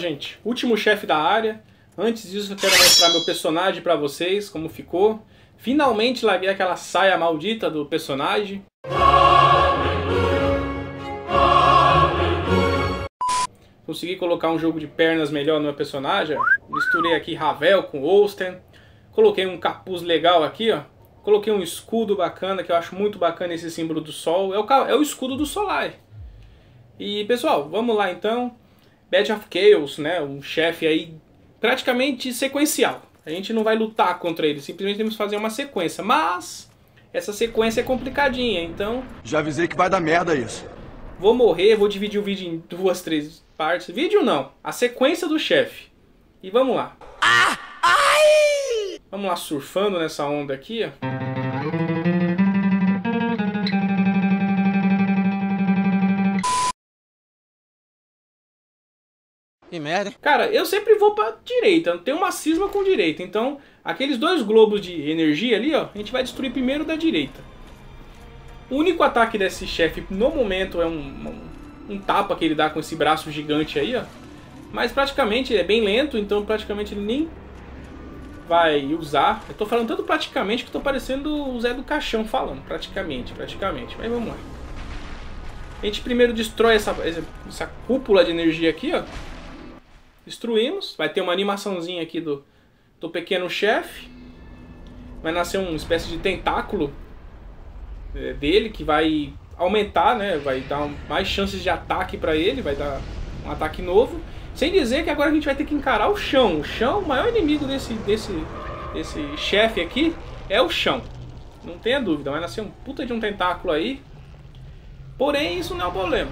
gente. Último chefe da área. Antes disso eu quero mostrar meu personagem pra vocês, como ficou. Finalmente larguei aquela saia maldita do personagem. Consegui colocar um jogo de pernas melhor no meu personagem. Misturei aqui Ravel com Olsten. Coloquei um capuz legal aqui, ó. Coloquei um escudo bacana, que eu acho muito bacana esse símbolo do sol. É o escudo do Solar. E pessoal, vamos lá então. Battle of Chaos, né? Um chefe aí praticamente sequencial. A gente não vai lutar contra ele, simplesmente temos que fazer uma sequência. Mas essa sequência é complicadinha, então... Já avisei que vai dar merda isso. Vou morrer, vou dividir o vídeo em 2, 3 partes. Vídeo não, a sequência do chefe. E vamos lá. Vamos lá surfando nessa onda aqui, ó. Que merda. Cara, eu sempre vou pra direita, tem uma cisma com direita. Então, aqueles dois globos de energia ali, ó, a gente vai destruir primeiro da direita. O único ataque desse chefe no momento é um tapa que ele dá com esse braço gigante aí, ó. Mas praticamente ele é bem lento, então praticamente ele nem vai usar. Eu tô falando tanto praticamente que tô parecendo o Zé do Caixão falando. Praticamente. Mas vamos lá. A gente primeiro destrói essa cúpula de energia aqui, ó. Destruímos. Vai ter uma animaçãozinha aqui do pequeno chefe. Vai nascer uma espécie de tentáculo dele que vai aumentar, né? Vai dar mais chances de ataque pra ele. Vai dar um ataque novo. Sem dizer que agora a gente vai ter que encarar o chão. O chão, o maior inimigo desse chefe aqui é o chão. Não tenha dúvida. Vai nascer um puta de um tentáculo aí. Porém, isso não é um problema.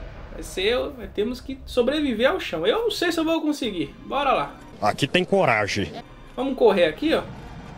Temos que sobreviver ao chão. Eu não sei se eu vou conseguir. Bora lá. Aqui tem coragem. Vamos correr aqui, ó.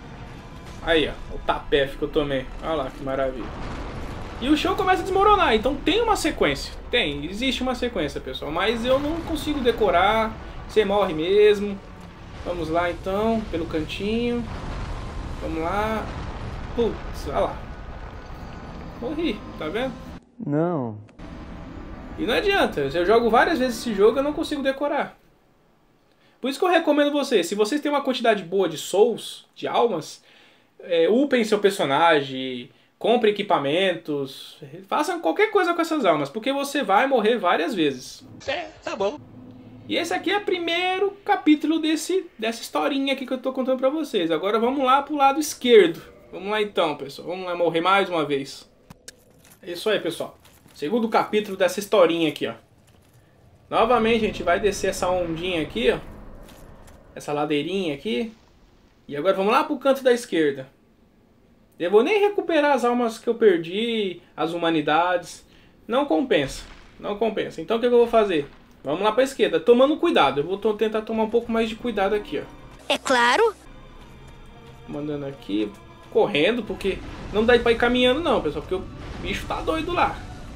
Aí, ó. O tapefe que eu tomei. Olha lá que maravilha. E o chão começa a desmoronar. Então tem uma sequência. Existe uma sequência, pessoal. Mas eu não consigo decorar. Você morre mesmo. Vamos lá, então. Pelo cantinho. Vamos lá. Putz, olha lá. Morri, tá vendo? Não. E não adianta, eu jogo várias vezes esse jogo e eu não consigo decorar. Por isso que eu recomendo vocês, se vocês têm uma quantidade boa de souls, de almas, upem seu personagem, compre equipamentos, façam qualquer coisa com essas almas, porque você vai morrer várias vezes. Tá bom. E esse aqui é o primeiro capítulo dessa historinha aqui que eu tô contando pra vocês. Agora vamos lá pro lado esquerdo. Vamos lá então, pessoal, vamos lá morrer mais uma vez. É isso aí, pessoal. Segundo capítulo dessa historinha aqui, ó. Novamente a gente vai descer essa ondinha aqui, ó. Essa ladeirinha aqui. E agora vamos lá pro canto da esquerda. Eu vou nem recuperar as almas que eu perdi, as humanidades. Não compensa. Não compensa. Então o que eu vou fazer? Vamos lá pra esquerda, tomando cuidado. Eu vou tentar tomar um pouco mais de cuidado aqui, ó. É claro. Mandando aqui, correndo, porque não dá pra ir caminhando não, pessoal. Porque o bicho tá doido lá.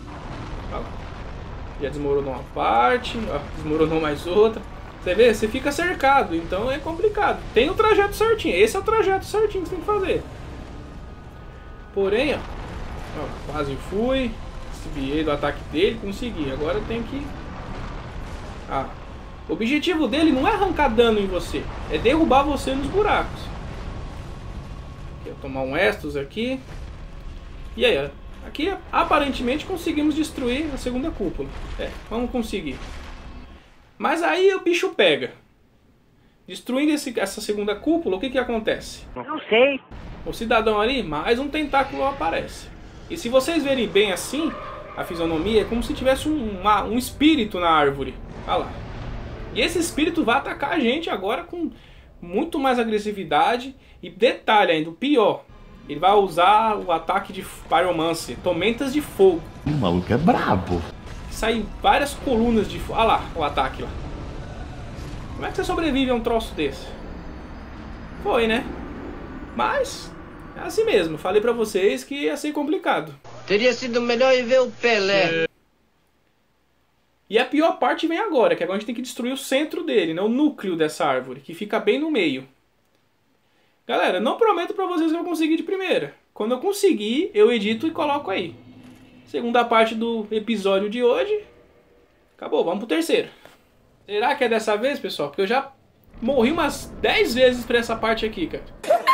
Já desmoronou uma parte, ó, desmoronou mais outra. Você vê? Você fica cercado, então é complicado. Tem o trajeto certinho, esse é o trajeto certinho que você tem que fazer. Porém, ó, quase fui. Desviei do ataque dele, consegui. Agora eu tenho que... o objetivo dele não é arrancar dano em você, é derrubar você nos buracos. Vou tomar um Estus aqui. E aí, ó. Aqui, aparentemente, conseguimos destruir a segunda cúpula. Vamos conseguir. Mas aí o bicho pega. Destruindo essa segunda cúpula, o que acontece? Não sei. O cidadão ali, mais um tentáculo aparece. E se vocês verem bem assim, a fisionomia é como se tivesse um espírito na árvore. Olha lá. E esse espírito vai atacar a gente agora com muito mais agressividade. E detalhe ainda, o pior... Ele vai usar o ataque de Pyromancy, Tormentas de Fogo. O maluco é brabo. Saem várias colunas de fogo. Olha lá, o ataque lá. Como é que você sobrevive a um troço desse? Foi, né? Mas, é assim mesmo. Falei pra vocês que ia ser complicado. Teria sido melhor ir ver o Pelé. E a pior parte vem agora, que agora a gente tem que destruir o centro dele, né? O núcleo dessa árvore, que fica bem no meio. Galera, não prometo pra vocês que eu vou conseguir de primeira. Quando eu conseguir, eu edito e coloco aí. Segunda parte do episódio de hoje. Acabou, vamos pro terceiro. Será que é dessa vez, pessoal? Porque eu já morri umas 10 vezes pra essa parte aqui, cara.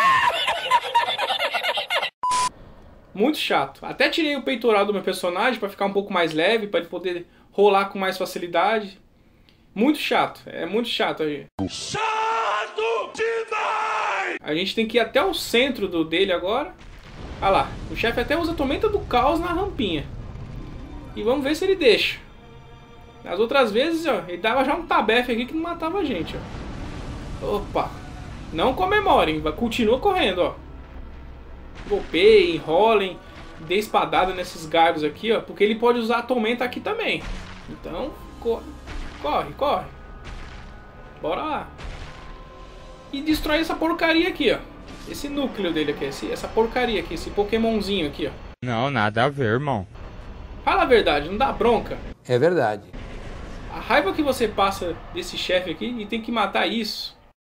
Muito chato. Até tirei o peitoral do meu personagem pra ficar um pouco mais leve, pra ele poder rolar com mais facilidade. Muito chato. É muito chato aí. Chato demais! A gente tem que ir até o centro dele agora. Olha lá. O chefe até usa a tormenta do caos na rampinha. E vamos ver se ele deixa. As outras vezes, ó, ele dava já um tabefe aqui que não matava a gente, ó. Opa. Não comemorem. Continua correndo, ó. Golpeiem, enrolem, dê espadada nesses galhos aqui, ó. Porque ele pode usar a tormenta aqui também. Então, corre, corre. Bora lá. E destrói essa porcaria aqui, ó. Esse núcleo dele aqui, essa porcaria aqui, esse Pokémonzinho aqui, ó. Não, nada a ver, irmão. Fala a verdade, não dá bronca. É verdade. A raiva que você passa desse chefe aqui e tem que matar isso.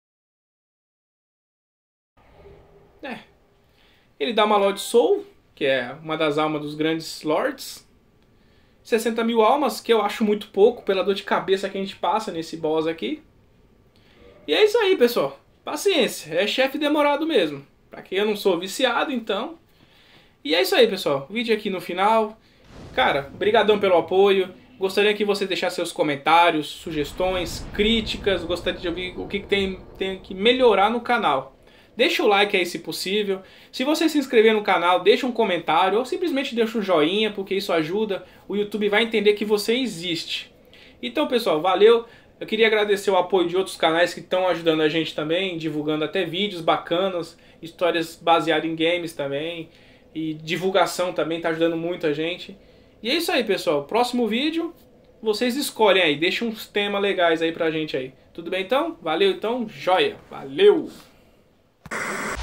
É. Ele dá uma Lord Soul, que é uma das almas dos grandes Lords. 60 mil almas, que eu acho muito pouco pela dor de cabeça que a gente passa nesse boss aqui. E é isso aí, pessoal. Paciência, é chefe demorado mesmo. Pra quem eu não sou viciado, então. E é isso aí, pessoal. Vídeo aqui no final. Cara, brigadão pelo apoio. Gostaria que você deixasse seus comentários, sugestões, críticas. Gostaria de ouvir o que tem que melhorar no canal. Deixa o like aí se possível. Se você se inscrever no canal, deixa um comentário ou simplesmente deixa um joinha, porque isso ajuda. O YouTube vai entender que você existe. Então, pessoal, valeu. Eu queria agradecer o apoio de outros canais que estão ajudando a gente também, divulgando até vídeos bacanas, histórias baseadas em games também, e divulgação também está ajudando muito a gente. E é isso aí, pessoal. Próximo vídeo, vocês escolhem aí, deixem uns temas legais aí pra gente aí. Tudo bem então? Valeu então, joia! Valeu!